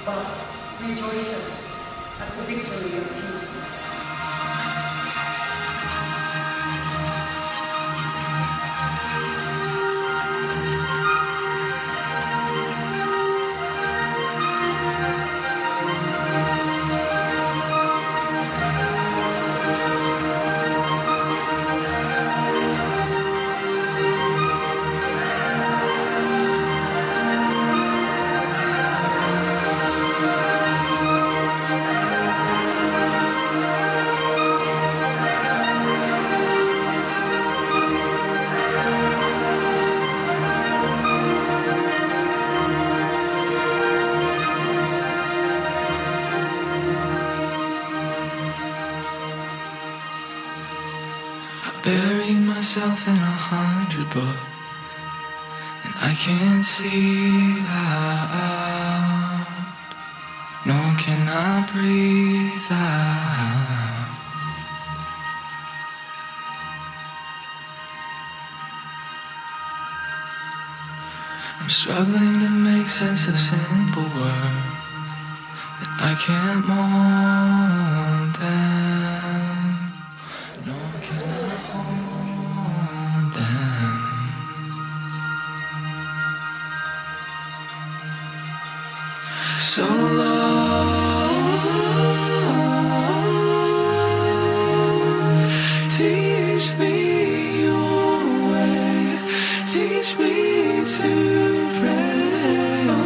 but rejoices at the victory of truth. Buried myself in 100 books, and I can't see out, nor can I breathe out. I'm struggling to make sense of simple words that I can't mold them, nor can I hold them. So Lord, teach me your way, teach me to pray, oh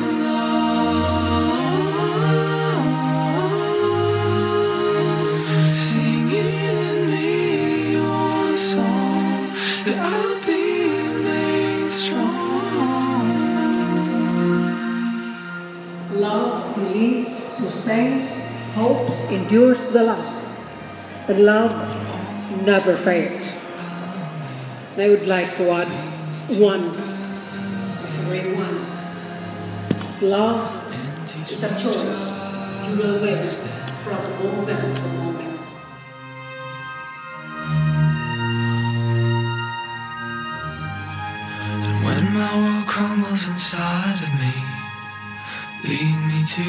Lord. Sing in me your song, that I'll be made strong. Love believes, sustains, hopes, endures the last. But love never fails. And I would like to add one, every one. Love is a choice you will make from moment to moment. And when my world crumbles inside of me, lead me to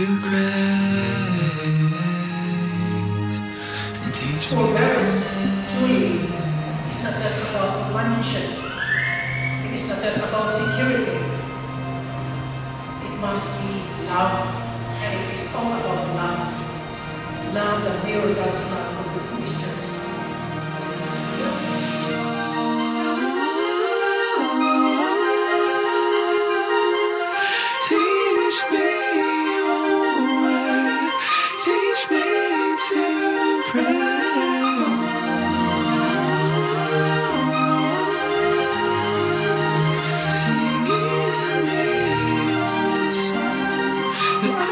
grace and teach me. For marriage, truly, it's not just about companionship. It is not just about security. It must be love, and it is all about love. Love that mirrors God's love for the Christians. Teach me your way, teach me to pray. Sing in me your song, that